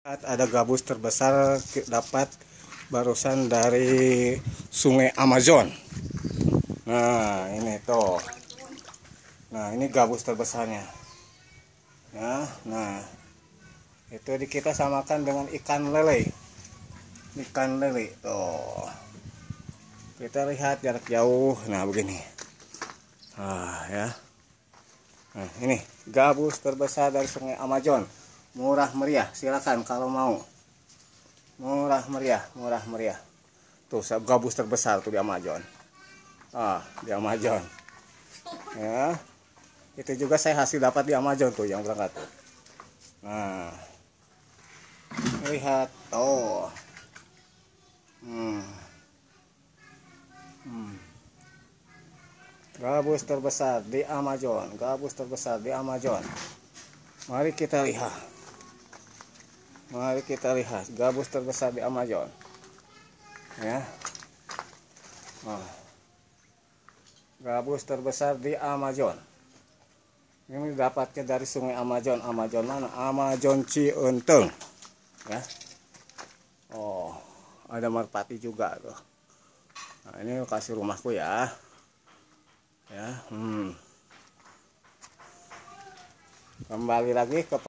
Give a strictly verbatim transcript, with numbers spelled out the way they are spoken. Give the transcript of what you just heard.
Ada gabus terbesar dapat barusan dari Sungai Amazon. Nah, ini tuh. Nah, ini gabus terbesarnya. Ya, nah. Itu di kita samakan dengan ikan lele. Ikan lele tuh. Kita lihat jarak jauh. Nah, begini. Ah, ya. Nah, ini gabus terbesar dari Sungai Amazon. Murah meriah, silakan kalau mau. Murah meriah, murah meriah. Tuh, gabus terbesar tuh di Amazon. Ah, di Amazon. Ya. Itu juga saya hasil dapat di Amazon tuh yang berangkat tuh. Nah. Lihat tuh. Hmm. Hmm. Gabus terbesar di Amazon, gabus terbesar di Amazon. Mari kita lihat. Mari kita lihat gabus terbesar di Amazon. Ya. Nah. Gabus terbesar di Amazon. Ini dapatnya dari Sungai Amazon. Amazon mana? Amazon Cienteng. Ya. Oh, ada merpati juga tuh. Nah, ini lokasi rumahku ya. Ya, hmm. Kembali lagi ke